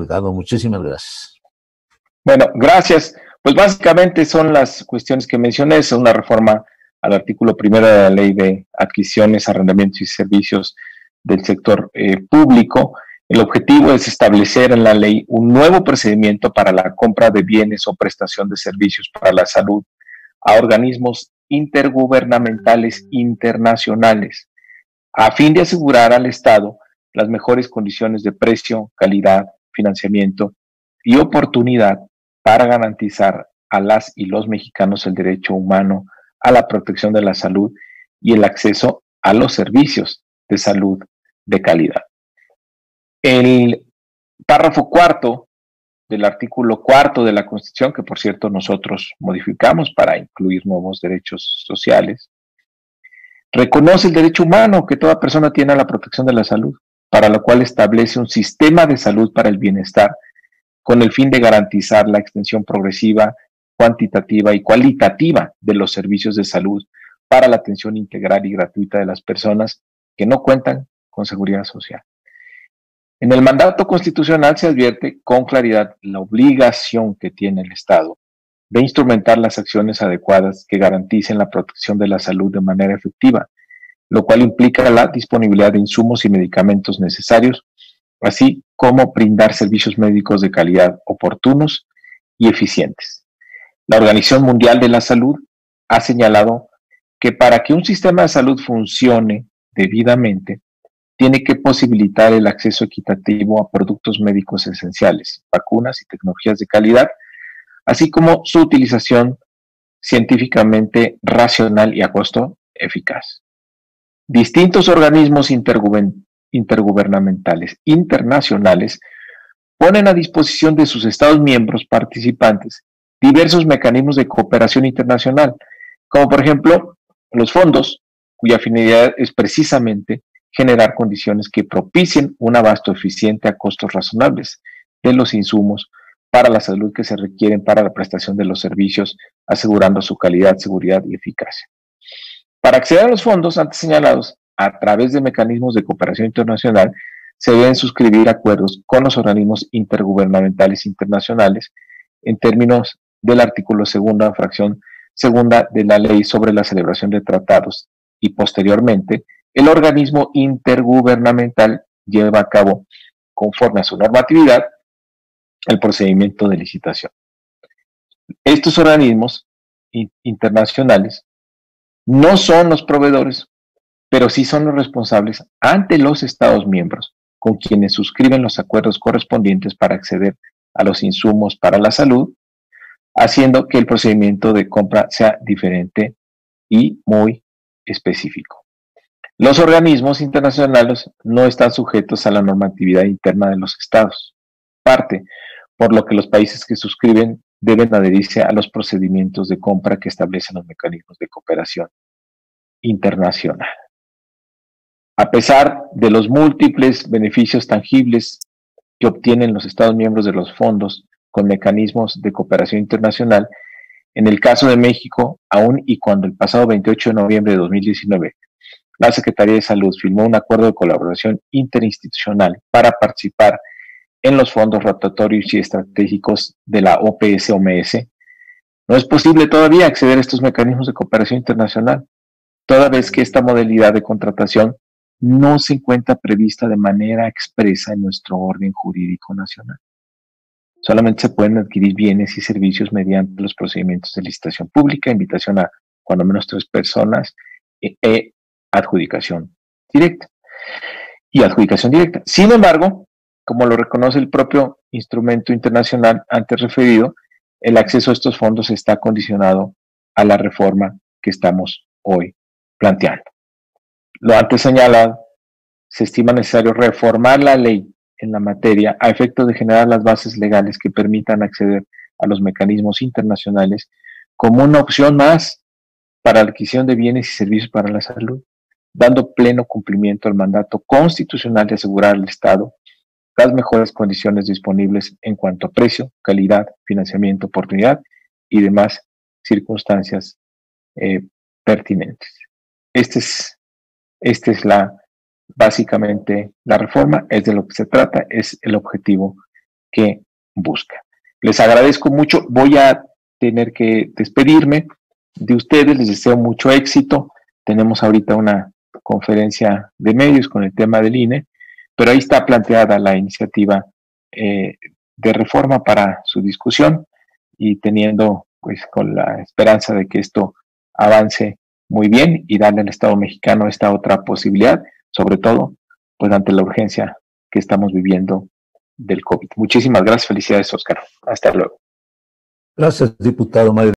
Delgado. Muchísimas gracias. Bueno, gracias. Pues básicamente son las cuestiones que mencioné. Es una reforma al artículo 1 de la Ley de Adquisiciones, Arrendamientos y Servicios del Sector Público. El objetivo es establecer en la ley un nuevo procedimiento para la compra de bienes o prestación de servicios para la salud a organismos intergubernamentales internacionales, a fin de asegurar al Estado las mejores condiciones de precio, calidad, financiamiento y oportunidad para garantizar a las y los mexicanos el derecho humano a la protección de la salud y el acceso a los servicios de salud de calidad. El párrafo cuarto del artículo cuarto de la Constitución, que por cierto nosotros modificamos para incluir nuevos derechos sociales, reconoce el derecho humano que toda persona tiene a la protección de la salud, para lo cual establece un sistema de salud para el bienestar con el fin de garantizar la extensión progresiva, cuantitativa y cualitativa de los servicios de salud para la atención integral y gratuita de las personas que no cuentan con seguridad social. En el mandato constitucional se advierte con claridad la obligación que tiene el Estado de instrumentar las acciones adecuadas que garanticen la protección de la salud de manera efectiva, lo cual implica la disponibilidad de insumos y medicamentos necesarios, así como brindar servicios médicos de calidad oportunos y eficientes. La Organización Mundial de la Salud ha señalado que para que un sistema de salud funcione debidamente, tiene que posibilitar el acceso equitativo a productos médicos esenciales, vacunas y tecnologías de calidad, así como su utilización científicamente racional y a costo eficaz. Distintos organismos intergubernamentales internacionales ponen a disposición de sus Estados miembros participantes diversos mecanismos de cooperación internacional, como por ejemplo los fondos, cuya finalidad es precisamente generar condiciones que propicien un abasto eficiente a costos razonables de los insumos para la salud que se requieren para la prestación de los servicios, asegurando su calidad, seguridad y eficacia. Para acceder a los fondos antes señalados, a través de mecanismos de cooperación internacional, se deben suscribir acuerdos con los organismos intergubernamentales internacionales en términos del artículo 2, fracción 2 de la Ley sobre la celebración de tratados y posteriormente el organismo intergubernamental lleva a cabo, conforme a su normatividad, el procedimiento de licitación. Estos organismos internacionales no son los proveedores, pero sí son los responsables ante los Estados miembros, con quienes suscriben los acuerdos correspondientes para acceder a los insumos para la salud, haciendo que el procedimiento de compra sea diferente y muy específico. Los organismos internacionales no están sujetos a la normatividad interna de los estados, parte, por lo que los países que suscriben deben adherirse a los procedimientos de compra que establecen los mecanismos de cooperación internacional. A pesar de los múltiples beneficios tangibles que obtienen los estados miembros de los fondos con mecanismos de cooperación internacional, en el caso de México, aún y cuando el pasado 28 de noviembre de 2019 la Secretaría de Salud firmó un acuerdo de colaboración interinstitucional para participar en los fondos rotatorios y estratégicos de la OPS-OMS, no es posible todavía acceder a estos mecanismos de cooperación internacional, toda vez que esta modalidad de contratación no se encuentra prevista de manera expresa en nuestro orden jurídico nacional. Solamente se pueden adquirir bienes y servicios mediante los procedimientos de licitación pública, invitación a cuando menos 3 personas e adjudicación directa. Sin embargo, como lo reconoce el propio instrumento internacional antes referido, el acceso a estos fondos está condicionado a la reforma que estamos hoy planteando. Lo antes señalado, se estima necesario reformar la ley en la materia a efecto de generar las bases legales que permitan acceder a los mecanismos internacionales como una opción más para la adquisición de bienes y servicios para la salud, dando pleno cumplimiento al mandato constitucional de asegurar al Estado las mejores condiciones disponibles en cuanto a precio, calidad, financiamiento, oportunidad y demás circunstancias pertinentes. Esta es básicamente la reforma, es de lo que se trata, es el objetivo que busca. Les agradezco mucho. Voy a tener que despedirme de ustedes. Les deseo mucho éxito. Tenemos ahorita una conferencia de medios con el tema del INE, pero ahí está planteada la iniciativa de reforma para su discusión y teniendo pues con la esperanza de que esto avance muy bien y darle al Estado mexicano esta otra posibilidad, sobre todo pues ante la urgencia que estamos viviendo del COVID. Muchísimas gracias, felicidades, Óscar. Hasta luego. Gracias, diputado Mario.